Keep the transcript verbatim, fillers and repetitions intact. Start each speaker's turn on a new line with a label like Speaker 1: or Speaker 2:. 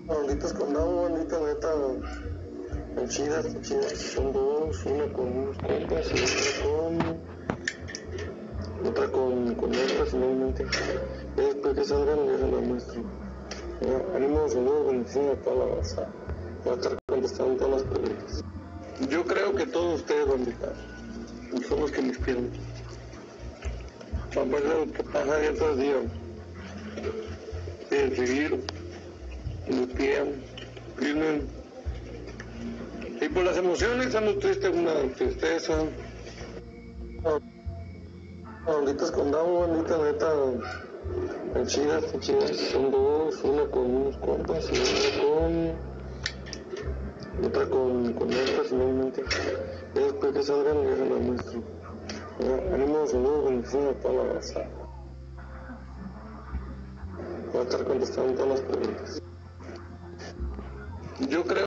Speaker 1: Banditas con agua, bandita neta, en chidas, en chidas, son dos, una con unos compas y otra con, otra con, con otras finalmente. Y después que salgan, ya se la muestro. Ya, ánimo, saludos, bendiciones a toda la raza. Voy a estar contestando todas las preguntas. Yo creo que todos ustedes, bandita, son los que me inspiran. Vamos a ver lo que pasa día tras día. Y de seguir, de pie, firme. Y por las emociones ando triste, una tristeza. Banditas con agua, bandita neta, en chidas, en chidas, son dos, una con unos compas y otra con, otra con, con otras finalmente. Y después que salgan, ya se la muestro. Ya, ánimo, saludos, bendiciones a toda la raza. Voy a estar contestando todas las preguntas. Yo creo